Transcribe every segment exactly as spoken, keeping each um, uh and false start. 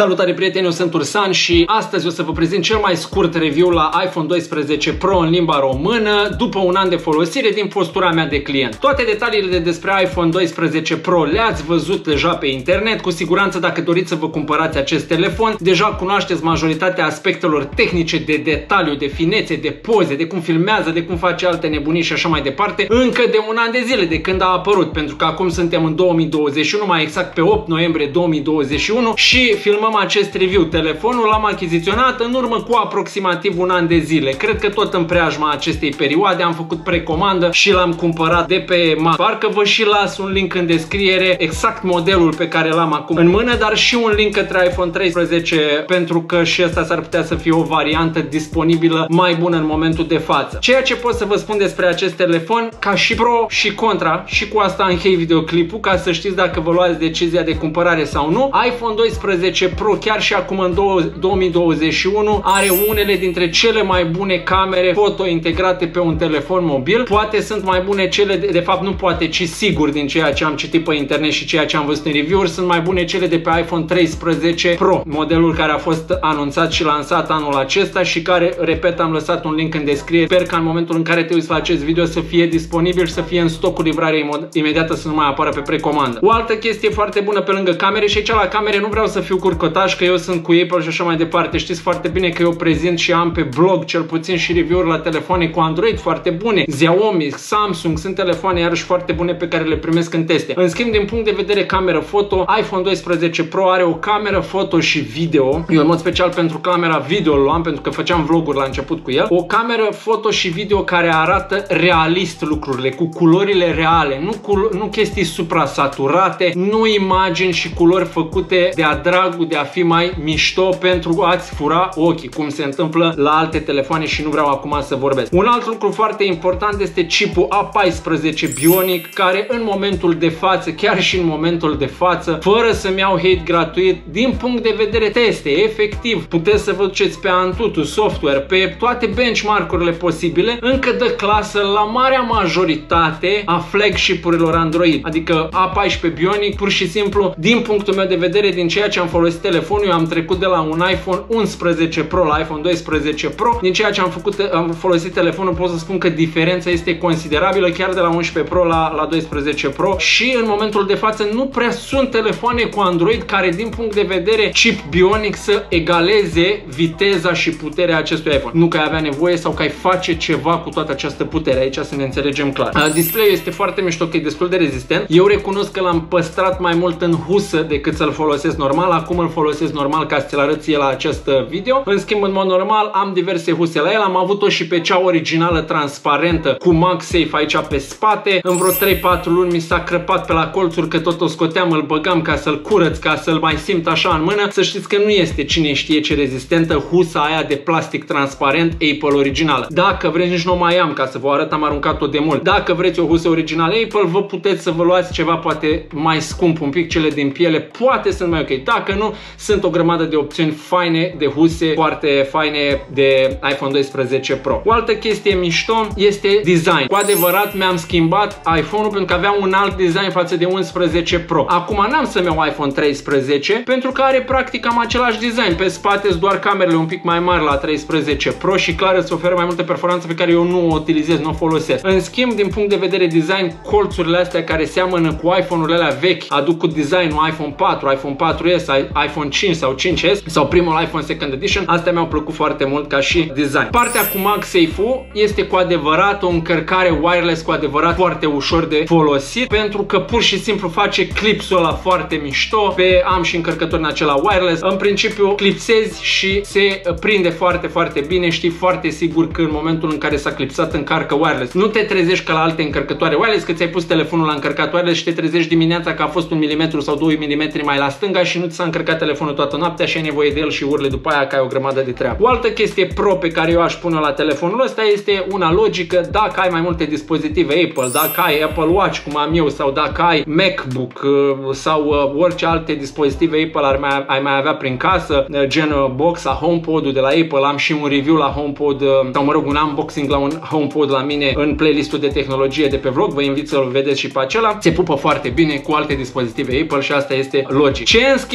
Salutare prieteni, eu sunt Ursan și astăzi o să vă prezint cel mai scurt review la iPhone doisprezece Pro în limba română după un an de folosire din postura mea de client. Toate detaliile despre iPhone doisprezece Pro le-ați văzut deja pe internet. Cu siguranță, dacă doriți să vă cumpărați acest telefon, deja cunoașteți majoritatea aspectelor tehnice, de detaliu, de finețe, de poze, de cum filmează, de cum face alte nebunii și așa mai departe, încă de un an de zile de când a apărut, pentru că acum suntem în două mii douăzeci și unu, mai exact pe opt noiembrie două mii douăzeci și unu, și filmăm acest review. Telefonul l-am achiziționat în urmă cu aproximativ un an de zile. Cred că tot în preajma acestei perioade am făcut precomandă și l-am cumpărat de pe Mac. Parcă vă și las un link în descriere, exact modelul pe care l-am acum în mână, dar și un link către iPhone treisprezece, pentru că și ăsta s-ar putea să fie o variantă disponibilă mai bună în momentul de față. Ceea ce pot să vă spun despre acest telefon, ca și pro și contra, și cu asta închei videoclipul, ca să știți dacă vă luați decizia de cumpărare sau nu. iPhone doisprezece Pro, chiar și acum în două mii douăzeci și unu, are unele dintre cele mai bune camere foto integrate pe un telefon mobil. Poate sunt mai bune cele, de, de fapt nu poate, ci sigur, din ceea ce am citit pe internet și ceea ce am văzut în review-uri, sunt mai bune cele de pe iPhone treisprezece Pro, modelul care a fost anunțat și lansat anul acesta și care, repet, am lăsat un link în descriere. Sper că în momentul în care te uiți la acest video să fie disponibil și să fie în stoc cu livrare imediată, să nu mai apară pe precomandă. O altă chestie foarte bună pe lângă camere, și aici la camere nu vreau să fiu curcotaș, că eu sunt cu Apple și așa mai departe. Știți foarte bine că eu prezint și am pe blog cel puțin și review-uri la telefoane cu Android foarte bune. Xiaomi, Samsung, sunt telefoane iarăși foarte bune pe care le primesc în teste. În schimb, din punct de vedere cameră foto, iPhone doisprezece Pro are o cameră foto și video. Eu în mod special pentru camera video îl luam, pentru că făceam vloguri la început cu el. O cameră foto și video care arată realist lucrurile, cu culorile reale, nu, cu, nu chestii suprasaturate, nu imagini și culori făcute de-a dragul de a fi mai mișto pentru a-ți fura ochii, cum se întâmplă la alte telefoane și nu vreau acum să vorbesc. Un alt lucru foarte important este chipul A paisprezece Bionic, care în momentul de față, chiar și în momentul de față, fără să-mi iau hate gratuit, din punct de vedere teste, efectiv, puteți să vă duceți pe Antutu, Software, pe toate benchmark-urile posibile, încă dă clasă la marea majoritate a flagship-urilor Android. Adică A paisprezece Bionic, pur și simplu, din punctul meu de vedere, din ceea ce am folosit telefonul, eu am trecut de la un iPhone unsprezece Pro la iPhone doisprezece Pro. Din ceea ce am făcut, am folosit telefonul, pot să spun că diferența este considerabilă, chiar de la unsprezece Pro la, la doisprezece Pro, și în momentul de față nu prea sunt telefoane cu Android care, din punct de vedere chip Bionic, să egaleze viteza și puterea acestui iPhone. Nu că ai avea nevoie sau că ai face ceva cu toată această putere, aici să ne înțelegem clar. Display-ul este foarte mișto, că e destul de rezistent. Eu recunosc că l-am păstrat mai mult în husă decât să-l folosesc normal. Acum îl folosesc normal ca să ți-l arăt ție la acest video. În schimb, în mod normal, am diverse huse la el. Am avut-o și pe cea originală transparentă cu MagSafe aici pe spate. În vreo trei patru luni mi s-a crăpat pe la colțuri, că tot o scoteam, îl băgam ca să-l curăț, ca să-l mai simt așa în mână. Să știți că nu este cine știe ce rezistentă husa aia de plastic transparent Apple originală. Dacă vreți, nici nu mai am, ca să vă arăt, am aruncat-o de mult. Dacă vreți o husă originală Apple, vă puteți să vă luați ceva poate mai scump un pic, cele din piele poate sunt mai ok. Dacă nu, sunt o grămadă de opțiuni faine de huse, foarte faine de iPhone doisprezece Pro. O altă chestie mișto este design. Cu adevărat mi-am schimbat iPhone-ul pentru că avea un alt design față de unsprezece Pro. Acum n-am să-mi iau iPhone treisprezece pentru că are practic cam același design. Pe spate sunt doar camerele un pic mai mari la treisprezece Pro și clar îți oferă mai multă performanță pe care eu nu o utilizez, nu o folosesc. În schimb, din punct de vedere design, colțurile astea care seamănă cu iPhone-urile alea vechi, aduc cu designul iPhone patru, iPhone patru S, iPhone cinci sau cinci S sau primul iPhone Second Edition, astea mi-au plăcut foarte mult ca și design. Partea cu MagSafe-ul este cu adevărat o încărcare wireless cu adevărat foarte ușor de folosit, pentru că pur și simplu face clipsul ăla foarte mișto. Pe am și încărcători în acela wireless. În principiu clipsezi și se prinde foarte, foarte bine. Știi foarte sigur că în momentul în care s-a clipsat încarcă wireless. Nu te trezești ca la alte încărcătoare wireless, că ți-ai pus telefonul la încărcat wireless și te trezești dimineața că a fost un milimetru sau doi milimetri mai la stânga și nu ți s-a încărcat telefonul toată noaptea și ai nevoie de el și urle după aia că ai o grămadă de treabă. O altă chestie pro pe care eu aș pune la telefonul ăsta este una logică. Dacă ai mai multe dispozitive Apple, dacă ai Apple Watch cum am eu, sau dacă ai MacBook sau orice alte dispozitive Apple ar mai, ai mai avea prin casă, gen boxa, HomePod-ul de la Apple, am și un review la HomePod, sau mă rog, un unboxing la un HomePod la mine în playlistul de tehnologie de pe vlog, vă invit să-l vedeți și pe acela. Se pupă foarte bine cu alte dispozitive Apple și asta este logic. Ce în schimb am la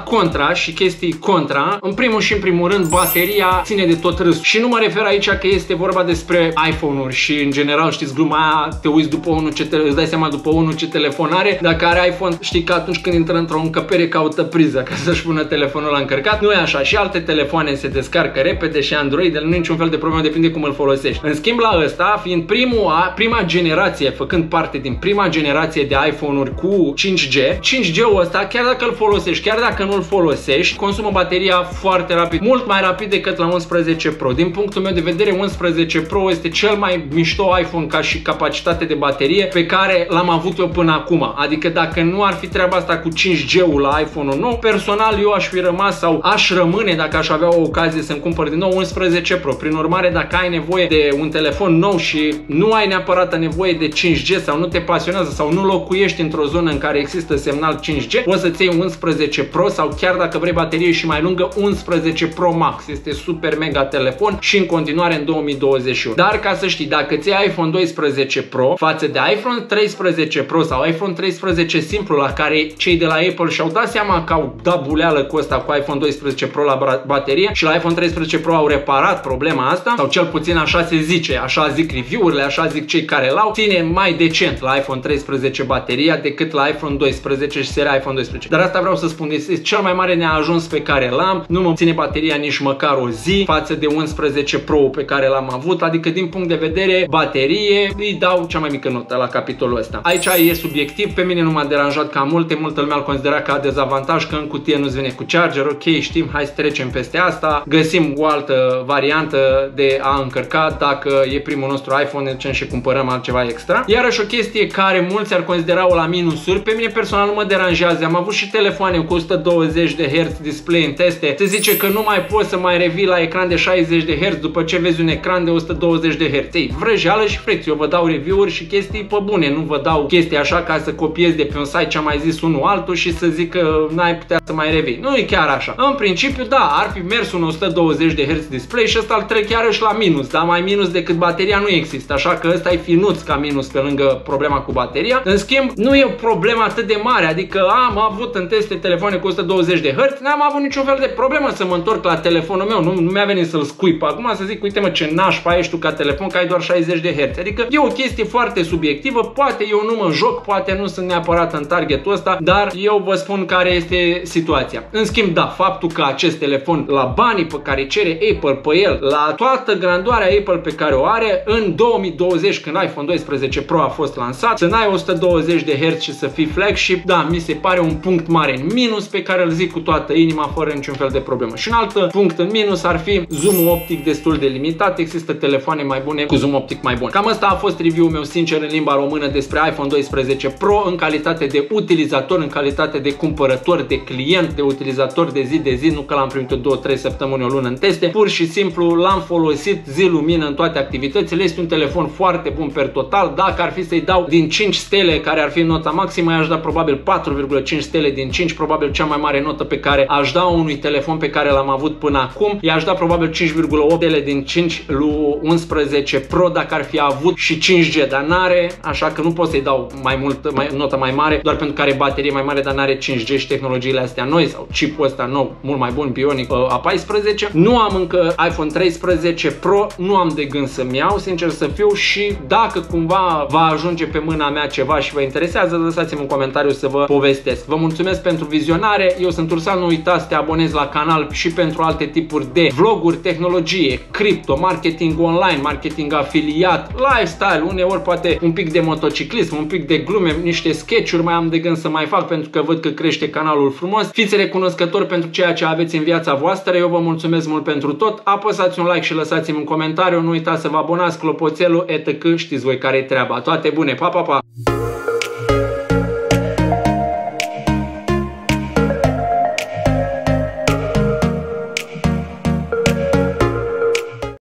contra și chestii contra. În primul și în primul rând, bateria ține de tot râsul. Și nu mă refer aici că este vorba despre iPhone-uri și în general știți gluma aia, te uiți după unul ce te, îți dai seama după unul ce telefon are. Dacă are iPhone, știi că atunci când intră într-o încăpere caută priză ca să-și pună telefonul la încărcat. Nu e așa, și alte telefoane se descarcă repede și Android, nu e niciun fel de problemă, depinde cum îl folosești. În schimb la ăsta, fiind primul, prima generație, făcând parte din prima generație de iPhone-uri cu cinci G, cinci G-ul ăsta, chiar dacă îl folosești, chiar dacă nu îl folosești, consumă bateria foarte rapid, mult mai rapid decât la unsprezece Pro. Din punctul meu de vedere, unsprezece Pro este cel mai mișto iPhone ca și capacitate de baterie pe care l-am avut eu până acum. Adică dacă nu ar fi treaba asta cu cinci G-ul la iPhone-ul nou, personal eu aș fi rămas sau aș rămâne, dacă aș avea o ocazie să-mi cumpăr din nou, unsprezece Pro. Prin urmare, dacă ai nevoie de un telefon nou și nu ai neapărat nevoie de cinci G sau nu te pasionează sau nu locuiești într-o zonă în care există semnal cinci G, poți să-ți iei unsprezece Pro sau chiar dacă vrei baterie și mai lungă, unsprezece Pro Max. Este super mega telefon și în continuare în două mii douăzeci și unu. Dar ca să știi, dacă ți iei iPhone doisprezece Pro față de iPhone treisprezece Pro sau iPhone treisprezece simplu, la care cei de la Apple și-au dat seama că au dat buleală cu ăsta cu iPhone doisprezece Pro la baterie și la iPhone treisprezece Pro au reparat problema asta, sau cel puțin așa se zice, așa zic review-urile, așa zic cei care l-au, ține mai decent la iPhone treisprezece bateria decât la iPhone doisprezece și seria iPhone doisprezece. Dar asta vreau să spun, este cel mai mare neajuns pe care l-am, nu mă ține bateria nici măcar o zi față de unsprezece Pro pe care l-am avut, adică din punct de vedere baterie îi dau cea mai mică notă la capitolul ăsta. Aici e subiectiv, pe mine nu m-a deranjat ca multe, multă lume îl considera ca dezavantaj că în cutie nu-ți vine cu charger, ok, știm, hai să trecem peste asta, găsim o altă variantă de a încărca dacă e primul nostru iPhone, ne ducem și cumpărăm altceva extra. Iarăși o chestie care mulți ar considera-o la minusuri, pe mine personal nu mă deranjează, am avut și telefoane cu o sută douăzeci de herți display în teste, se zice că nu mai poți să mai revii la ecran de șaizeci de herți după ce vezi un ecran de o sută douăzeci de herți. Ei, vrăjeală și frex, eu vă dau review-uri și chestii pe bune, nu vă dau chestii așa ca să copiez de pe un site ce a mai zis unul altul și să zic că n-ai putea să mai revii. Nu e chiar așa. În principiu, da, ar fi mers un o sută douăzeci de herți display și ăsta îl trec chiarăși la minus, dar mai minus decât bateria nu există, așa că ăsta e finuț ca minus pe lângă problema cu bateria. În schimb, nu e o problemă atât de mare, adică am avut în teste telefoane cu o sută douăzeci de herți, n-am avut niciun fel de problemă să mă întorc la telefonul meu, nu, nu mi-a venit să-l scuip acum să zic, uite mă ce nașpa ești tu ca telefon că ai doar șaizeci de herți. Adică e o chestie foarte subiectivă, poate eu nu mă joc, poate nu sunt neapărat în targetul ăsta, dar eu vă spun care este situația. În schimb, da, faptul că acest telefon, la banii pe care cere Apple pe el, la toată grandoarea Apple pe care o are, în două mii douăzeci, când iPhone doisprezece Pro a fost lansat, să n-ai o sută douăzeci de herți și să fii flagship, da, mi se pare un punct mare în minus pe care îl zic cu toată inima, fără niciun fel de problemă. Și un alt punct în minus ar fi zoom optic destul de limitat, există telefoane mai bune cu zoom optic mai bun. Cam asta a fost review-ul meu sincer în limba română despre iPhone doisprezece Pro în calitate de utilizator, în calitate de cumpărător, de client, de utilizator de zi de zi, nu că l-am primit două trei săptămâni, o lună în teste, pur și simplu l-am folosit zi lumină în toate activitățile. Este un telefon foarte bun per total. Dacă ar fi să-i dau din cinci stele, care ar fi nota maximă, i-aș da probabil patru virgulă cinci stele din cinci, probabil cea mai mare notă pe care aș da unui telefon pe care l-am avut până acum. I-aș da probabil cinci virgulă opt stele din cinci lui unsprezece Pro dacă ar fi avut și cinci G, dar n-are, așa că nu pot să-i dau mai mult, mai, notă mai mare, doar pentru că are baterie mai mare, dar n-are cinci G și tehnologiile astea noi sau chipul ăsta nou, mult mai bun, Bionic A paisprezece. Nu am încă iPhone treisprezece Pro, nu am de gând să-mi iau, sincer să fiu, și dacă cumva va ajunge pe mâna mea ceva și vă interesează, lăsați-mi un comentariu să vă povestesc. Vă mulțumesc pentru vizionare, eu sunt Ursan, nu uitați să te abonezi la canal și pentru alte tipuri de vloguri, tehnologie, cripto, marketing online, marketing afiliat, lifestyle, uneori poate un pic de motociclism, un pic de glume, niște sketch-uri mai am de gând să mai fac pentru că văd că crește canalul frumos. Fiți recunoscători pentru ceea ce aveți în viața voastră, eu vă mulțumesc mult pentru tot. Apăsați un like și lăsați-mi un comentariu, nu uitați să vă abonați, clopoțelul, et cetera. Știți voi care e treaba. Toate bune, pa, pa, pa!